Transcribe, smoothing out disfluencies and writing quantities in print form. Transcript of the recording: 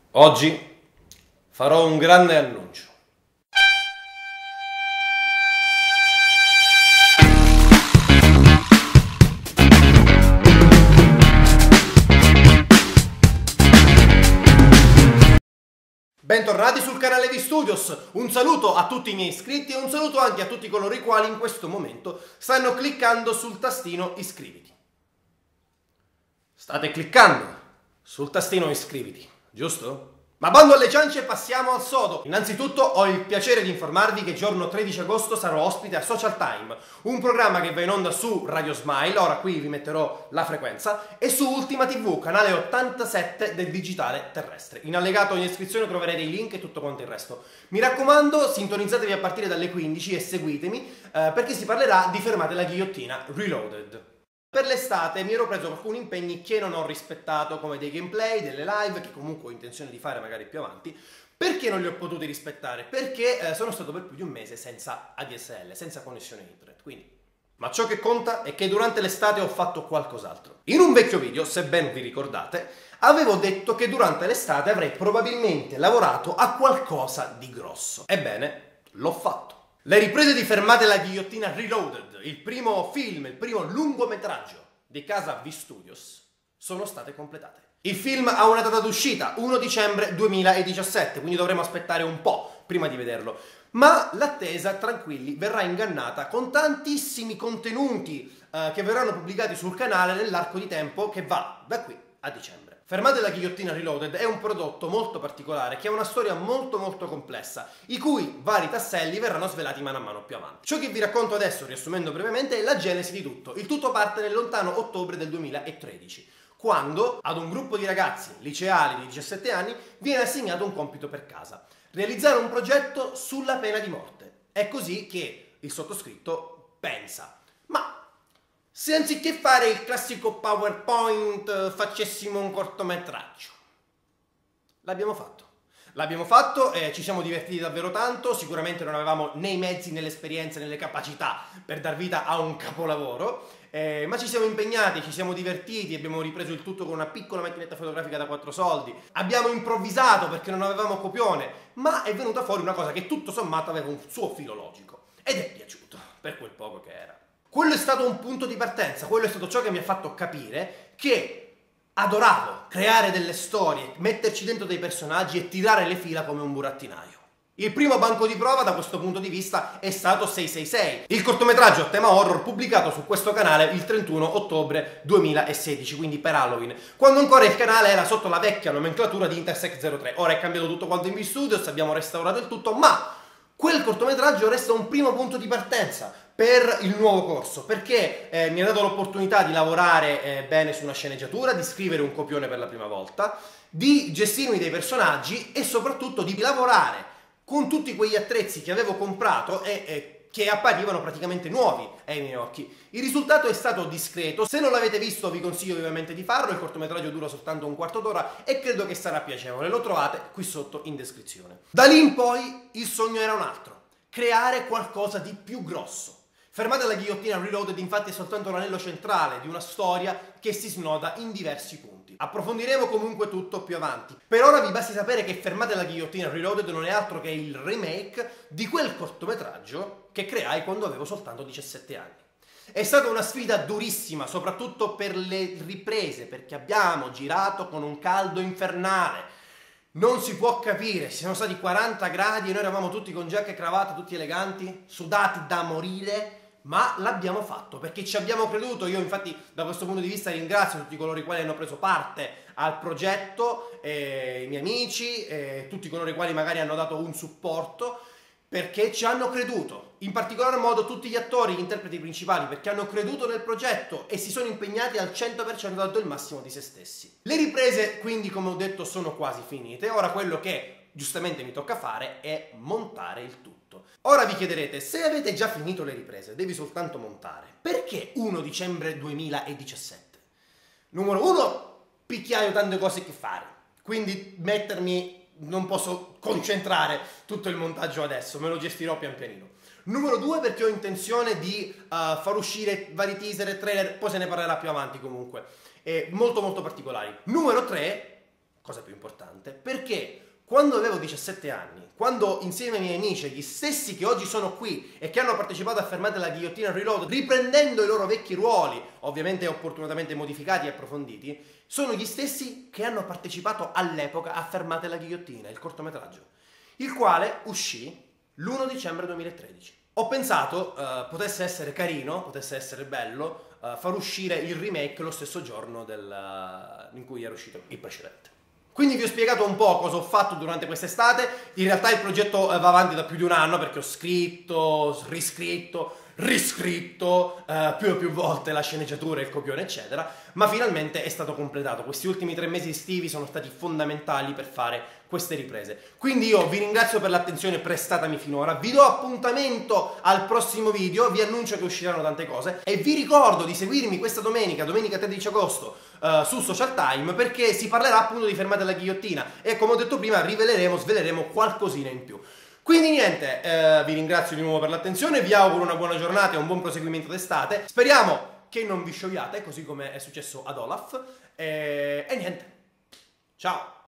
Oggi farò un grande annuncio. Bentornati sul canale di Studios, un saluto a tutti i miei iscritti e un saluto anche a tutti coloro i quali in questo momento stanno cliccando sul tastino iscriviti. State cliccando sul tastino iscriviti, giusto? Ma bando alle ciance, passiamo al sodo. Innanzitutto ho il piacere di informarvi che giorno 13 agosto sarò ospite a Social Time, un programma che va in onda su Radio Smile, ora qui vi metterò la frequenza, e su Ultima TV, canale 87 del digitale terrestre. In allegato in descrizione troverete i link e tutto quanto il resto. Mi raccomando, sintonizzatevi a partire dalle 15 e seguitemi, perché si parlerà di Fermate la ghigliottina Reloaded. Per l'estate mi ero preso alcuni impegni che non ho rispettato, come dei gameplay, delle live, che comunque ho intenzione di fare magari più avanti. Perché non li ho potuti rispettare? Perché sono stato per più di un mese senza ADSL, senza connessione internet, quindi. Ma ciò che conta è che durante l'estate ho fatto qualcos'altro. In un vecchio video, se ben vi ricordate, avevo detto che durante l'estate avrei probabilmente lavorato a qualcosa di grosso. Ebbene, l'ho fatto. Le riprese di Fermate la ghigliottina Reloaded, il primo film, il primo lungometraggio di casa V Studios, sono state completate. Il film ha una data d'uscita, 1 dicembre 2017, quindi dovremo aspettare un po' prima di vederlo. Ma l'attesa, tranquilli, verrà ingannata con tantissimi contenuti che verranno pubblicati sul canale nell'arco di tempo che va da qui a dicembre. Fermate la ghigliottina Reloaded è un prodotto molto particolare che ha una storia molto complessa, i cui vari tasselli verranno svelati mano a mano più avanti. Ciò che vi racconto adesso, riassumendo brevemente, è la genesi di tutto. Il tutto parte nel lontano ottobre del 2013, quando ad un gruppo di ragazzi liceali di 17 anni viene assegnato un compito per casa: realizzare un progetto sulla pena di morte. È così che il sottoscritto pensa: ma se anziché fare il classico PowerPoint facessimo un cortometraggio? L'abbiamo fatto. L'abbiamo fatto e ci siamo divertiti davvero tanto. Sicuramente non avevamo né i mezzi, né l'esperienza, né le capacità per dar vita a un capolavoro, ma ci siamo impegnati, ci siamo divertiti, abbiamo ripreso il tutto con una piccola macchinetta fotografica da 4 soldi, abbiamo improvvisato perché non avevamo copione, ma è venuta fuori una cosa che tutto sommato aveva un suo filo logico ed è piaciuto, per quel poco che era. Quello è stato un punto di partenza, quello è stato ciò che mi ha fatto capire che adoravo creare delle storie, metterci dentro dei personaggi e tirare le fila come un burattinaio. Il primo banco di prova da questo punto di vista è stato 666, il cortometraggio a tema horror pubblicato su questo canale il 31 ottobre 2016, quindi per Halloween, quando ancora il canale era sotto la vecchia nomenclatura di Intersect03. Ora è cambiato tutto quanto in V-Studios, abbiamo restaurato il tutto, ma quel cortometraggio resta un primo punto di partenza per il nuovo corso, perché mi ha dato l'opportunità di lavorare bene su una sceneggiatura, di scrivere un copione per la prima volta, di gestirmi dei personaggi e soprattutto di lavorare con tutti quegli attrezzi che avevo comprato e che apparivano praticamente nuovi ai miei occhi. Il risultato è stato discreto. Se non l'avete visto vi consiglio vivamente di farlo, il cortometraggio dura soltanto un quarto d'ora e credo che sarà piacevole, lo trovate qui sotto in descrizione. Da lì in poi il sogno era un altro: creare qualcosa di più grosso. Fermate la ghigliottina Reloaded infatti è soltanto l'anello centrale di una storia che si snoda in diversi punti. Approfondiremo comunque tutto più avanti. Per ora vi basti sapere che Fermate la ghigliottina Reloaded non è altro che il remake di quel cortometraggio che creai quando avevo soltanto 17 anni. È stata una sfida durissima, soprattutto per le riprese, perché abbiamo girato con un caldo infernale. Non si può capire, ci sono stati 40 gradi e noi eravamo tutti con giacca e cravatta, tutti eleganti, sudati da morire, ma l'abbiamo fatto perché ci abbiamo creduto. Io infatti da questo punto di vista ringrazio tutti coloro i quali hanno preso parte al progetto, i miei amici, tutti coloro i quali magari hanno dato un supporto, perché ci hanno creduto, in particolar modo tutti gli attori, gli interpreti principali, perché hanno creduto nel progetto e si sono impegnati al 100% dando il massimo di se stessi. Le riprese quindi, come ho detto, sono quasi finite. Ora quello che giustamente mi tocca fare è montare il tutto. Ora vi chiederete: se avete già finito le riprese, devi soltanto montare, perché 1 dicembre 2017? Numero 1, picchiaio tante cose che fare, quindi non posso concentrare tutto il montaggio adesso, me lo gestirò pian pianino. Numero 2, perché ho intenzione di far uscire vari teaser e trailer, poi se ne parlerà più avanti comunque, molto particolari. Numero 3, cosa più importante, perché quando avevo 17 anni, quando insieme ai miei amici, gli stessi che oggi sono qui e che hanno partecipato a Fermate la Ghigliottina Reload, riprendendo i loro vecchi ruoli, ovviamente opportunamente modificati e approfonditi, sono gli stessi che hanno partecipato all'epoca a Fermate la Ghigliottina, il cortometraggio, il quale uscì l'1 dicembre 2013. Ho pensato potesse essere carino, potesse essere bello far uscire il remake lo stesso giorno in cui era uscito il precedente. Quindi vi ho spiegato un po' cosa ho fatto durante quest'estate. In realtà il progetto va avanti da più di un anno perché ho scritto, riscritto più e più volte la sceneggiatura, il copione eccetera, ma finalmente è stato completato. Questi ultimi 3 mesi estivi sono stati fondamentali per fare queste riprese. Quindi io vi ringrazio per l'attenzione prestatami finora, vi do appuntamento al prossimo video, vi annuncio che usciranno tante cose e vi ricordo di seguirmi questa domenica 13 agosto su Social Time, perché si parlerà appunto di Fermate alla Ghigliottina e, come ho detto prima, sveleremo qualcosina in più. Quindi niente, vi ringrazio di nuovo per l'attenzione, vi auguro una buona giornata e un buon proseguimento d'estate. Speriamo che non vi sciogliate, così come è successo ad Olaf. E niente, ciao!